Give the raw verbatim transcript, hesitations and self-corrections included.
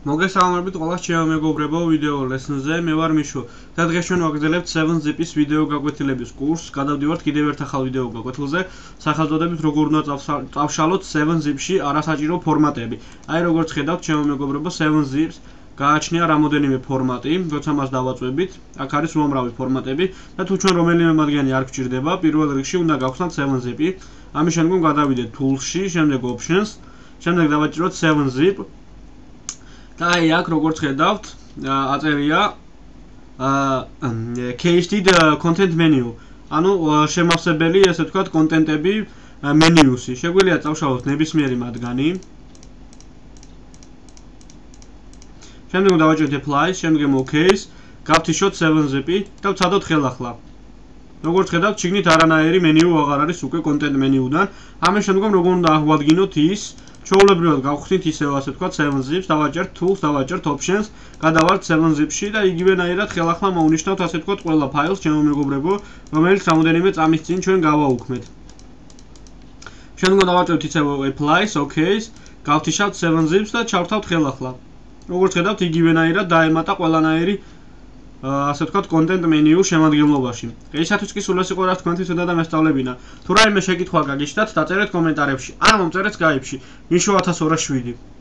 მოგესალმებით ყველას ჩემო მეგობრებო ვიდეო ლესონზე. მე ვარ მიშო და დღეს ჩვენ ვაგრძელებთ seven zip-ის ვიდეო გაკვეთილების კურსს. გადავდივართ კიდევ ერთ ახალ ვიდეო გაკვეთილზე, სახელწოდებით როგორ უნდა წავშალოთ seven zip-ში არასაჭირო ფორმატები. აი როგორც ხედავთ ჩემო მეგობრებო, seven zip-ს გააჩნია რამოდენიმე ფორმატი, როცა მას დავაწვევით, აქ არის უამრავი ფორმატები და თუ ჩვენ რომელიმე მათგანი არ გვჭირდება, პირველ რიგში უნდა გავხსნათ seven zip-ი. ამის შემდგომ გადავიდეთ Tools-ში, შემდეგ Options, შემდეგ დავაჭიროთ seven zip. და აი აქ როგორც ხედავთ, აწერია Casted Content Menu. ანუ შემავსებელი, ესე ვთქვათ, კონტენტები მენიუსი. შეგვიძლია წავშალოთ ნებისმიერი მათგანი. შემდეგ დავაჭიროთ Apply, შემდეგ OK-ს, გავთიშოთ seven zip-ი და ვცადოთ ხელახლა. როგორც ხედავთ, შიგნით არანაირი მენიუ აღარ არის უკვე კონტენტ მენიუდან. ამის შემდგომ როგორ უნდა აღვადგინოთ ის? ჩვეულებრივად გავხსნით ისევ ასე ვთქვათ seven zip-ს, დავაჭერთ Tools, დავაჭერთ Options, გადავართ seven zip-ში და იგივენაირად ხელახლა მოვნიშნავთ ასე ვთქვათ ყველა ფაილს, ჩემო მეგობრებო, რომელიც რამოდენიმე წამის წინ ჩვენ გავაუქმეთ. შემდგომ დავაჭერთ ისევ Apply-ს, OK-ს, გავთიშავთ seven zip-ს და ჩავთავთ ხელახლა. როგორც ხედავთ, იგივენაირად დაემატა ყველანაირი ასე ვთქვათ კონტენტ მენიუ შემადგენლობაში. ესათვის კი სულ ეს იყო რაც თქვენთვის უნდა დამესწავლებინა. თუ რაიმე შეკითხვა გაგიჩნდათ, დაწერეთ კომენტარებში. ან მომწერეთ Skype-ში. მიშო one thousand two hundred seven.